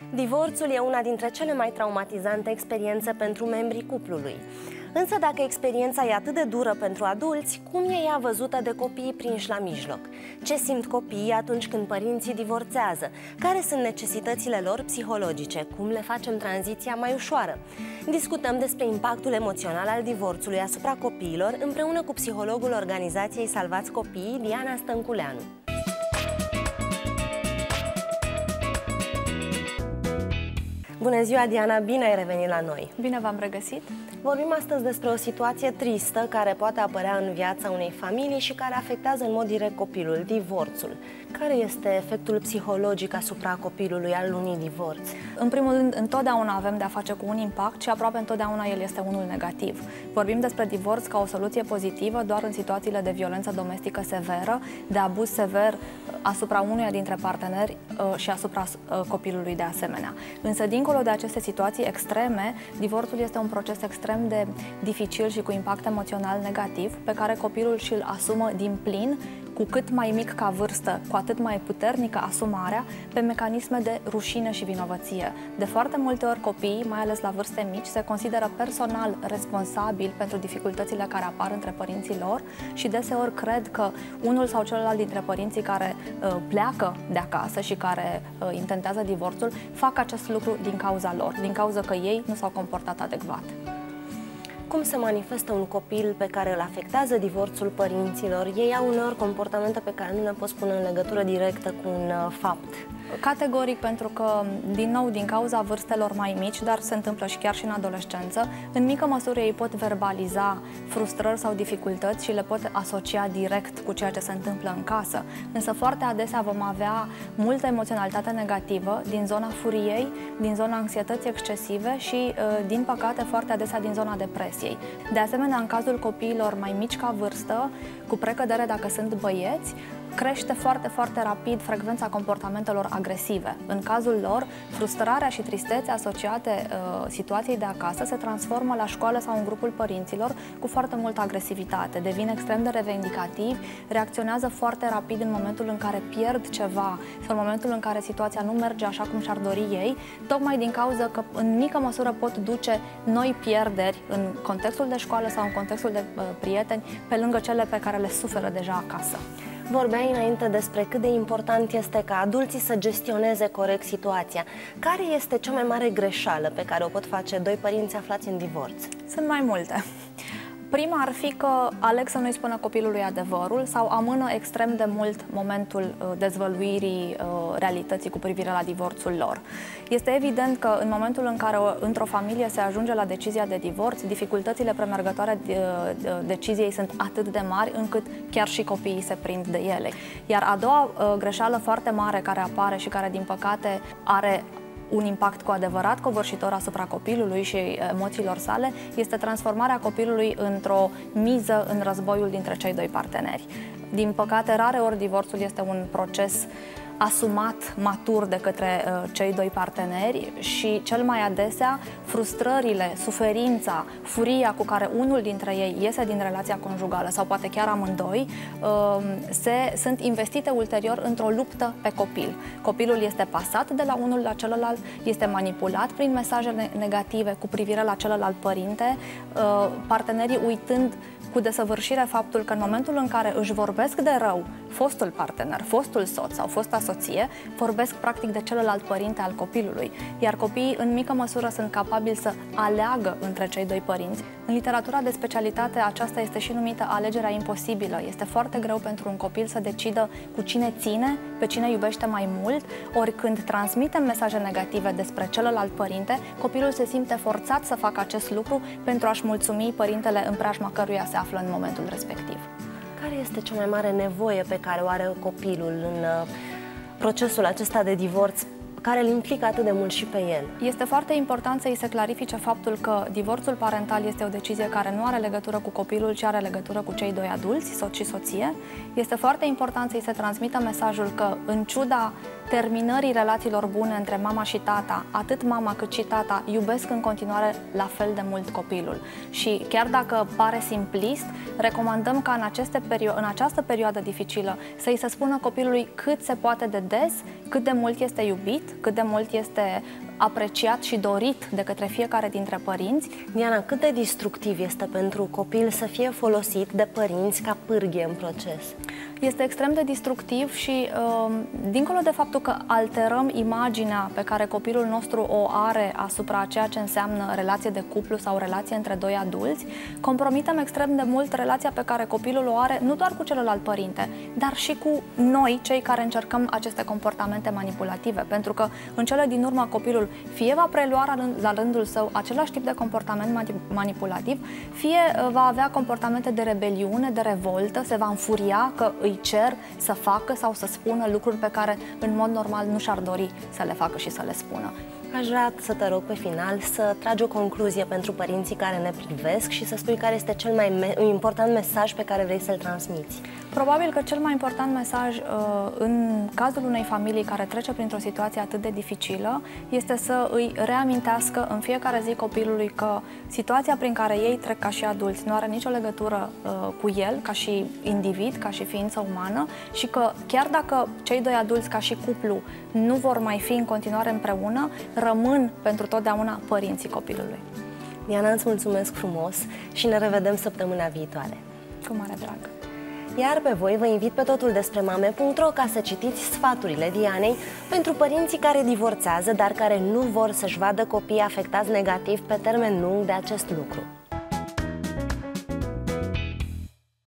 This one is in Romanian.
Divorțul e una dintre cele mai traumatizante experiențe pentru membrii cuplului. Însă dacă experiența e atât de dură pentru adulți, cum e ea văzută de copiii prinși la mijloc? Ce simt copiii atunci când părinții divorțează? Care sunt necesitățile lor psihologice? Cum le facem tranziția mai ușoară? Discutăm despre impactul emoțional al divorțului asupra copiilor împreună cu psihologul organizației Salvați Copiii, Diana Stănculeanu. Bună ziua, Diana! Bine ai revenit la noi! Bine v-am regăsit! Vorbim astăzi despre o situație tristă care poate apărea în viața unei familii și care afectează în mod direct copilul, divorțul. Care este efectul psihologic asupra copilului al unui divorț? În primul rând, întotdeauna avem de-a face cu un impact și aproape întotdeauna el este unul negativ. Vorbim despre divorț ca o soluție pozitivă doar în situațiile de violență domestică severă, de abuz sever asupra unuia dintre parteneri și asupra copilului de asemenea. Însă, dincolo de aceste situații extreme, divorțul este un proces extrem de dificil și cu impact emoțional negativ, pe care copilul și-l asumă din plin, cu cât mai mic ca vârstă, cu atât mai puternică asumarea, pe mecanisme de rușine și vinovăție. De foarte multe ori copiii, mai ales la vârste mici, se consideră personal responsabili pentru dificultățile care apar între părinții lor și deseori cred că unul sau celălalt dintre părinții care pleacă de acasă și care intentează divorțul, fac acest lucru din cauza lor, din cauza că ei nu s-au comportat adecvat. Cum se manifestă un copil pe care îl afectează divorțul părinților? Ei au uneori comportamente pe care nu le poți pune în legătură directă cu un fapt. Categoric, pentru că, din nou, din cauza vârstelor mai mici, dar se întâmplă și chiar și în adolescență, în mică măsură ei pot verbaliza frustrări sau dificultăți și le pot asocia direct cu ceea ce se întâmplă în casă. Însă foarte adesea vom avea multă emoționalitate negativă din zona furiei, din zona anxietății excesive și, din păcate, foarte adesea din zona depresiei. De asemenea, în cazul copiilor mai mici ca vârstă, cu precădere dacă sunt băieți, crește foarte, foarte rapid frecvența comportamentelor agresive. În cazul lor, frustrarea și tristețea asociate situației de acasă se transformă la școală sau în grupul părinților cu foarte multă agresivitate, devin extrem de revendicativi, reacționează foarte rapid în momentul în care pierd ceva sau în momentul în care situația nu merge așa cum și-ar dori ei, tocmai din cauza că în mică măsură pot duce noi pierderi în contextul de școală sau în contextul de prieteni, pe lângă cele pe care le suferă deja acasă. Vorbeai înainte despre cât de important este ca adulții să gestioneze corect situația. Care este cea mai mare greșeală pe care o pot face doi părinți aflați în divorț? Sunt mai multe. Prima ar fi că aleg să nu-i spună copilului adevărul sau amână extrem de mult momentul dezvăluirii realității cu privire la divorțul lor. Este evident că în momentul în care într-o familie se ajunge la decizia de divorț, dificultățile premergătoare deciziei sunt atât de mari încât chiar și copiii se prind de ele. Iar a doua greșeală foarte mare care apare și care din păcate are un impact cu adevărat covârșitor asupra copilului și emoțiilor sale este transformarea copilului într-o miză în războiul dintre cei doi parteneri. Din păcate, rare ori divorțul este un proces asumat, matur de către cei doi parteneri și cel mai adesea frustrările, suferința, furia cu care unul dintre ei iese din relația conjugală sau poate chiar amândoi sunt investite ulterior într-o luptă pe copil. Copilul este pasat de la unul la celălalt, este manipulat prin mesaje negative cu privire la celălalt părinte, partenerii uitând cu desăvârșire faptul că în momentul în care își vorbesc de rău fostul partener, fostul soț sau fosta soție, vorbesc practic de celălalt părinte al copilului, iar copiii în mică măsură sunt capabili să aleagă între cei doi părinți. În literatura de specialitate aceasta este și numită alegerea imposibilă. Este foarte greu pentru un copil să decidă cu cine ține, pe cine iubește mai mult, ori când transmitem mesaje negative despre celălalt părinte, copilul se simte forțat să facă acest lucru pentru a-și mulțumi părintele în preajma căruia se află în momentul respectiv. Care este cea mai mare nevoie pe care o are copilul în procesul acesta de divorț, care îl implică atât de mult și pe el? Este foarte important să îi se clarifice faptul că divorțul parental este o decizie care nu are legătură cu copilul, ci are legătură cu cei doi adulți, soț și soție. Este foarte important să îi se transmită mesajul că, în ciuda terminării relațiilor bune între mama și tata, atât mama cât și tata iubesc în continuare la fel de mult copilul. Și chiar dacă pare simplist, recomandăm ca în această perioadă dificilă să-i se spună copilului cât se poate de des, cât de mult este iubit, cât de mult este apreciat și dorit de către fiecare dintre părinți. Diana, cât de destructiv este pentru copil să fie folosit de părinți ca pârghie în proces? Este extrem de destructiv și, dincolo de faptul că alterăm imaginea pe care copilul nostru o are asupra ceea ce înseamnă relație de cuplu sau relație între doi adulți, compromitem extrem de mult relația pe care copilul o are nu doar cu celălalt părinte, dar și cu noi, cei care încercăm aceste comportamente manipulative. Pentru că, în cele din urmă, copilul fie va prelua la rândul său același tip de comportament manipulativ, fie va avea comportamente de rebeliune, de revoltă, se va înfuria că îi cer să facă sau să spună lucruri pe care în mod normal nu și-ar dori să le facă și să le spună. Aș vrea să te rog pe final să tragi o concluzie pentru părinții care ne privesc și să spui care este cel mai important mesaj pe care vrei să-l transmiți. Probabil că cel mai important mesaj în cazul unei familii care trece printr-o situație atât de dificilă este să îi reamintească în fiecare zi copilului că situația prin care ei trec ca și adulți nu are nicio legătură cu el, ca și individ, ca și ființă umană, și că chiar dacă cei doi adulți ca și cuplu nu vor mai fi în continuare împreună, rămân pentru totdeauna părinții copilului. Diana, îți mulțumesc frumos și ne revedem săptămâna viitoare. Cu mare drag! Iar pe voi vă invit pe totuldespremame.ro ca să citiți sfaturile Dianei pentru părinții care divorțează, dar care nu vor să-și vadă copiii afectați negativ pe termen lung de acest lucru.